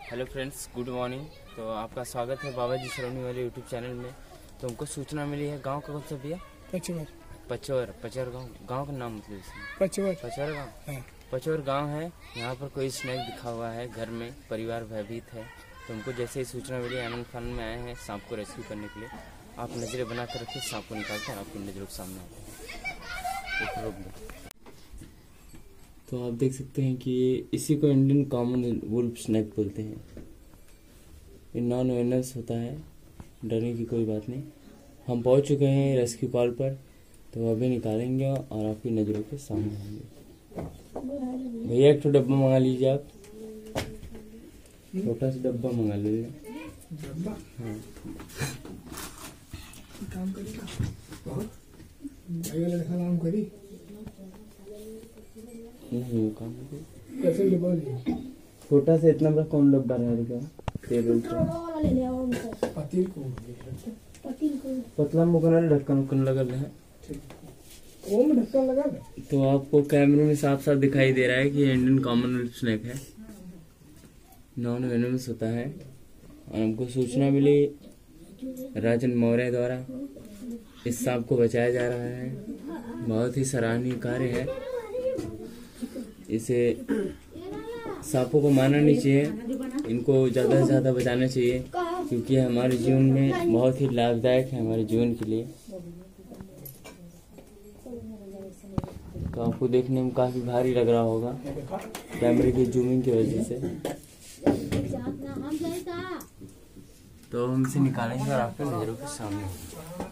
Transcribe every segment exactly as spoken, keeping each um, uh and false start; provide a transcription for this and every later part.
Hello friends, good morning. तो आपका स्वागत है बाबा जी सलोनी वाले यूट्यूब चैनल में। तो हमको सूचना मिली है, गांव का कौन सा भैया? पचवर पचवर पचवर गांव। गांव का नाम मतलब इसमें पचवर पचवर गांव। पचवर गांव है। यहाँ पर कोई स्नैक दिखा हुआ है, घर में परिवार भयभीत है। तो हमको जैसे ही सूचना मिली, आनंद फानंद में आए हैं सांप को रेस्क्यू करने के लिए। आप नज़रें बना कर रखिए, सांप को निकाल कर आपकी नज़रों के सामने आते हैं। तो आप देख सकते हैं कि इसी को इंडियन कॉमन वुल्फ स्नैक बोलते हैं। ये नॉन वेनस होता है, डरने की कोई बात नहीं। हम पहुंच चुके हैं रेस्क्यू कॉल पर, तो अभी निकालेंगे और आपकी नज़रों के सामने आएंगे। भैया एक तो डब्बा मंगा लीजिए, आप छोटा सा डब्बा मंगा लीजिए। हाँ, काम करेगा बहुत काम करी नहीं काम कैसे डब्बा लिए? छोटा सा इतना बड़ा कौन डब्बा रहेगा टेबल पर? पतील को पतला मुकना ढक्कन उक्कन लगल है। वो में ढक्कन लगा दे। तो आपको कैमरे में साफ साफ दिखाई दे रहा है कि इंडियन कॉमन वुल्फ स्नैक है, नॉन वेनमस होता है। और हमको सूचना मिली राजन मौर्य द्वारा इस सांप को बचाया जा रहा है। बहुत ही सराहनीय कार्य है। इसे सांपों को मारना नहीं चाहिए, इनको ज़्यादा से ज़्यादा बचाना चाहिए, क्योंकि हमारे जीवन में बहुत ही लाभदायक है हमारे जीवन के लिए। तो आपको देखने में काफ़ी भारी लग रहा होगा कैमरे की जूमिंग की वजह से। तो हम इसे निकालेंगे और आपके नज़रों के सामने।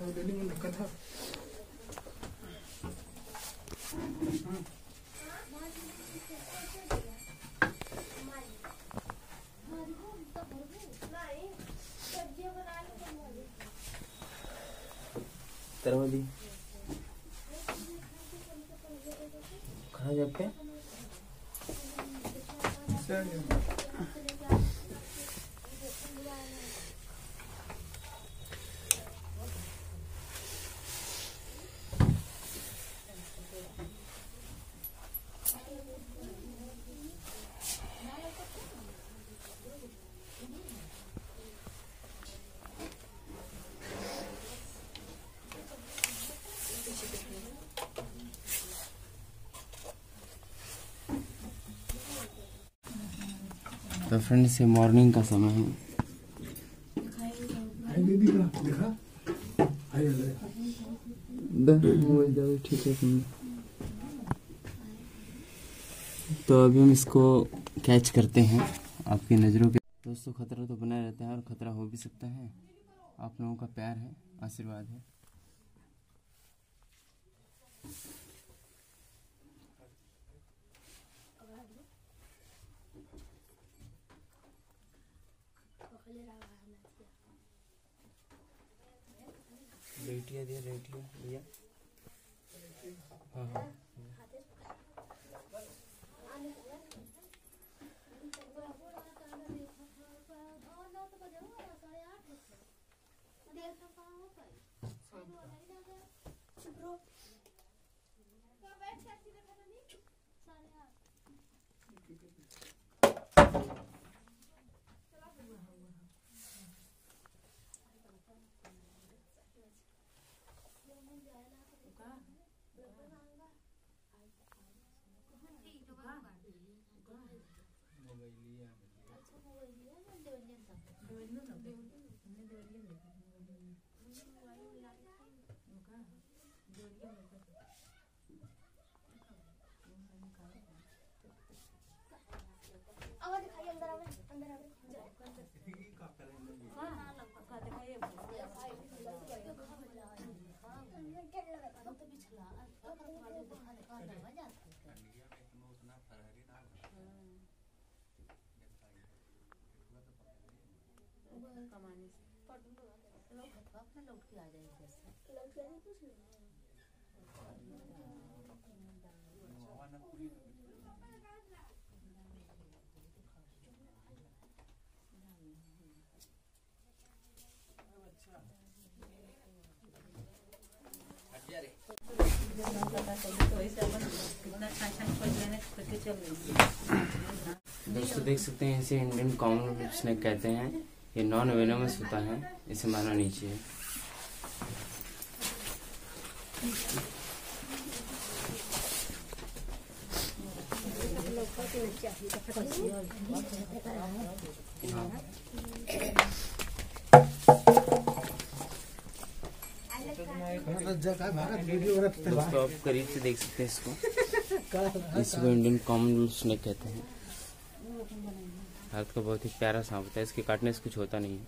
तरवली कहाँ जाते हैं? तो फ्रेंड्स, ये मॉर्निंग का समय है। ठीक है, तो अभी हम इसको कैच करते हैं आपकी नज़रों के। दोस्तों, खतरा तो बना रहता है और खतरा हो भी सकता है। आप लोगों का प्यार है, आशीर्वाद है। रेटिया दिया रेटिया दिया हाँ हाँ कमाने से लोग अपना लौट के आ जाएंगे। लौट के आने कुछ नहीं तो ऐसे अपन कितना अच्छा अच्छा खोज लेने करके चल रही है। दोस्तों देख सकते हैं इसे इंडियन कॉमन स्नेक कहते हैं। ये नॉन वेनोमस होता है, इसे मारना नहीं चाहिए। दोस्तों आप करीब से देख सकते हैं इसको। इसको इंडियन कॉमन स्नेक कहते हैं। भारत का बहुत ही प्यारा सांप होता है, इसके काटने से कुछ होता नहीं है।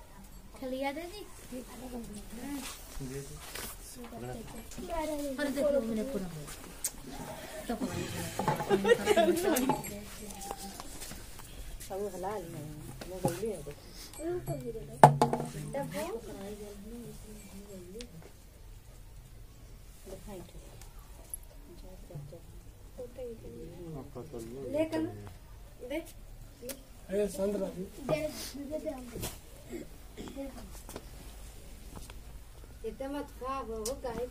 अरे संतरा इतना मत खा वो काहे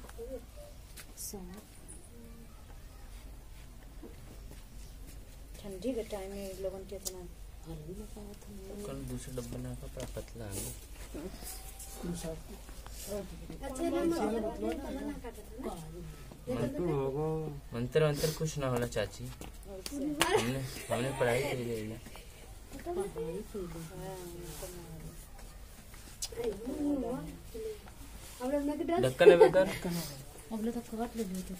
ठंडी के टाइम में लोगन के इतना हल्दी में खाया था। कल दूसरे डब्बे में का बड़ा पतला है। अच्छा ना मंत्र मंत्र कुछ ना होला चाची। हमने हमने पढ़ाई की है। ढक्कन है बेकार। अगले तो काट ले तो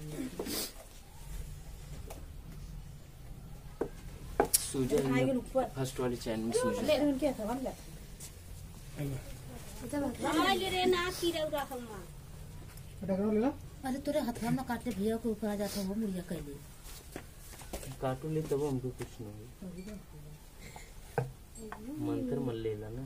सूजन फर्स्ट वाली चैन में सूजन। ले उनके खबर ले हां ले रे ना की रौरा हममा टकराव लेला। अरे तोरे हथवा में काटे भैया को ऊपर आ जाता हो मुड़िया कैले काटू ले तब हमको कुछ ना हो। मंत्र मत लेला ना।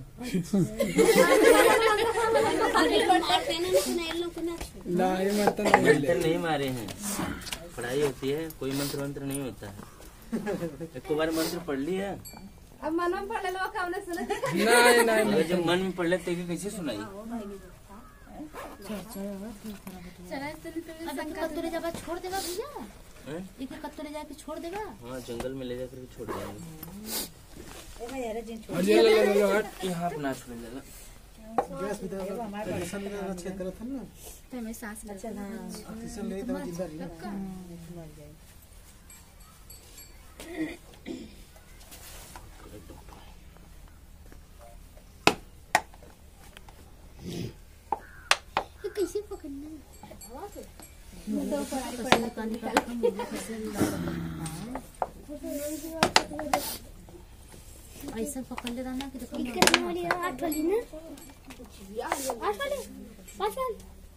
ना ये मत मंत्र नहीं मारे हैं, पढ़ाई होती है, कोई मंत्र मंत्र नहीं होता है। एक बार मंत्र पढ़ लिया अब मन में पढ़ लो का उन्हें सुना नहीं नहीं अगर जब मन में पढ़ लेते हैं कैसे सुनाई। चला तुम कत्तरे जब छोड़ देगा भैया एक कत्तरे जाके छोड़ देगा। हाँ जंगल में ले जाकर छोड़ देंगे। ए भाई यार जिन छोड़ अजय ले ले लो हट। यहाँ अपना छोड़ देगा। गैस में तो किसान ने छेद करा था ना तो मैं सांस ले चला किसान ले तो जिंदा रही मर जाए। ये कैसे पकड़ना है? ऐसा पकड़ ले ना कि देखो आठ वाली ना आठ वाली पाँच वाली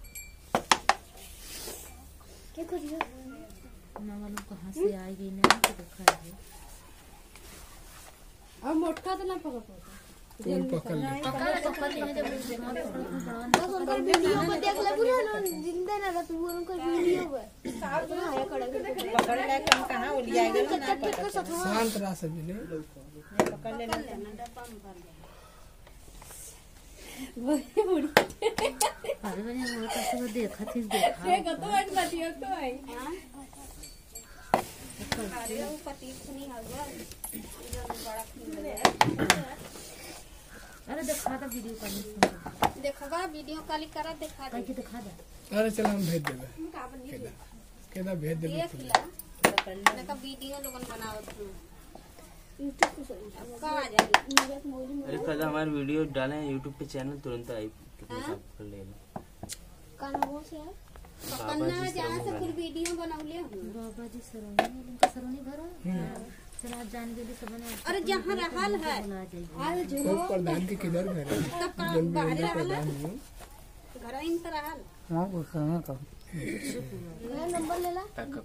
क्या करिए ना मालूम कहाँ से आएगी ना तो देखा है। अब मोटका तो ना पकड़ पाता कौन पकड़ ले पकड़ पकड़ ले जब बस उनका वीडियो को देख ले पूरा जिंदा ना रह तू उनका वीडियो है साहब आया खड़ा पकड़ ले कम कहां उलियाएगा ना शांत रह सब ने पकड़ ले डब्बा में भर गया अरे मैंने वो कैसे देखा थी देखा देखो तो आज बतियो तो है अरे वो पति नहीं होगा बड़ा अरे दिखा दे वीडियो कॉलिंग देखा वीडियो कॉलिंग करा दिखा दे दिखा दे अरे चल हम भेज देबे केदा भेज देबे देख ला मैंने का वीडियो लोगन बनाओ तू का आ जाएगी अरे कल हमारे वीडियो डाले हैं यूट्यूब पे चैनल तुरंत आई कर लेना। कानवो से है पकड़ना जहाँ से फिर वीडियो बनाउले बाबा जी सरोनी उनका सरोनी घर है चला जान के भी सब ने अरे जहाँ रहल है आज जो तो प्रधान के किधर घर है तब का बाहर रहल घर इन तरह रहल हां वो कहना का नंबर ले ला।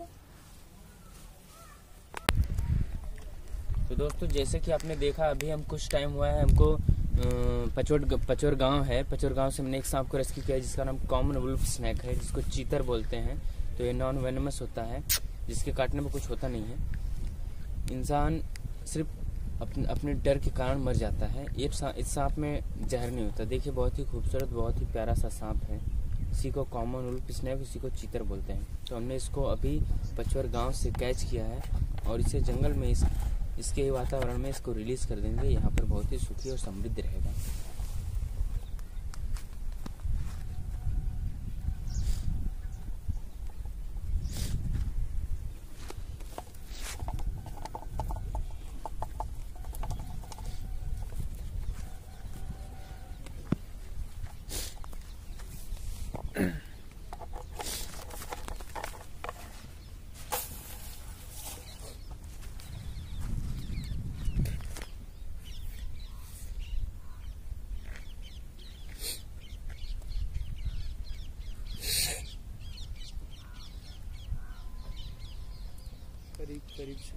तो दोस्तों जैसे कि आपने देखा अभी हम कुछ टाइम हुआ है हमको पचोर पचोर गांव है, पचोर गांव से हमने एक सांप को रेस्क्यू किया जिसका नाम कॉमन वुल्फ स्नेक है, जिसको चीतर बोलते हैं। तो ये नॉन वेनमस होता है, जिसके काटने में कुछ होता नहीं है। इंसान सिर्फ अपने अपने डर के कारण मर जाता है। ये इस सांप में जहर नहीं होता। देखिए बहुत ही खूबसूरत बहुत ही प्यारा सा सांप है। इसी को कॉमन वुल्फ स्नेक, इसी को चीतर बोलते हैं। तो हमने इसको अभी पचोर गाँव से कैच किया है और इसे जंगल में इस इसके वातावरण में इसको रिलीज कर देंगे, यहाँ पर बहुत ही सुखी और समृद्ध रहेगा। करीब करीब से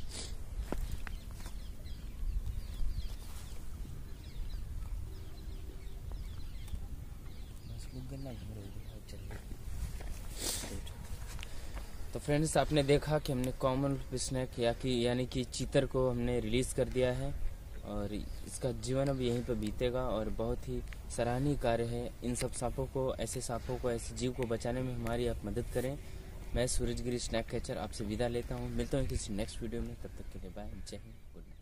तो फ्रेंड्स, आपने देखा कि हमने कॉमन स्नेक या कि यानी कि चीतर को हमने रिलीज कर दिया है और इसका जीवन अब यहीं पर बीतेगा और बहुत ही सराहनीय कार्य है। इन सब सांपों को, ऐसे सांपों को, ऐसे जीव को बचाने में हमारी आप मदद करें। मैं सूरजगिरी स्नैक कैचर आपसे विदा लेता हूँ। मिलता हूँ किसी नेक्स्ट वीडियो में, तब तक के लिए बाय, जय हिंद, गुड नाइट।